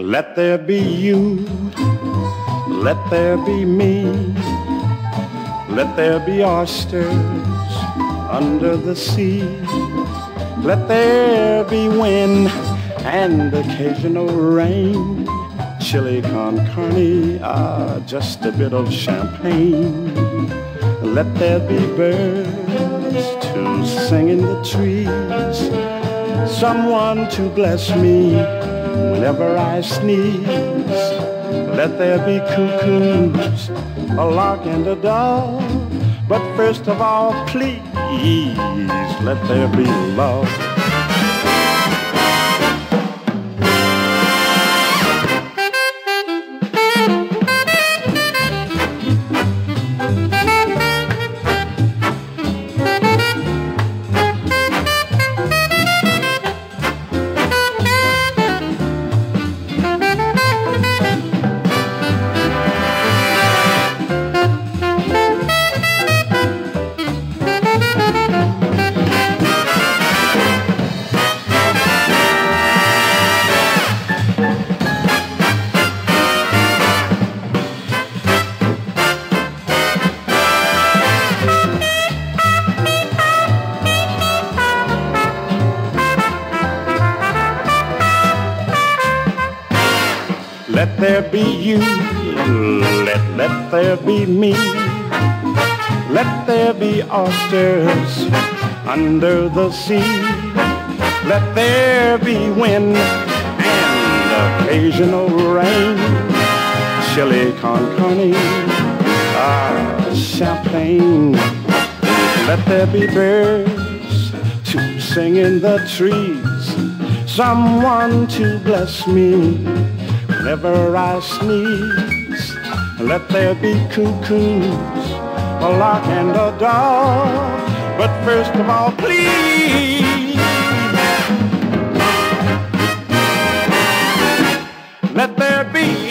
Let there be you, let there be me, let there be oysters under the sea, let there be wind and occasional rain, chili con carne, just a bit of champagne. Let there be birds to sing in the trees, someone to bless me whenever I sneeze. Let there be cuckoos, a lark and a dove, but first of all, please, let there be love. Let there be you, let there be me, let there be oysters under the sea, let there be wind and occasional rain, chili con carne, champagne. Let there be birds to sing in the trees, someone to bless me whenever I sneeze. Let there be cuckoos, a lark and a dove, but first of all, please, let there be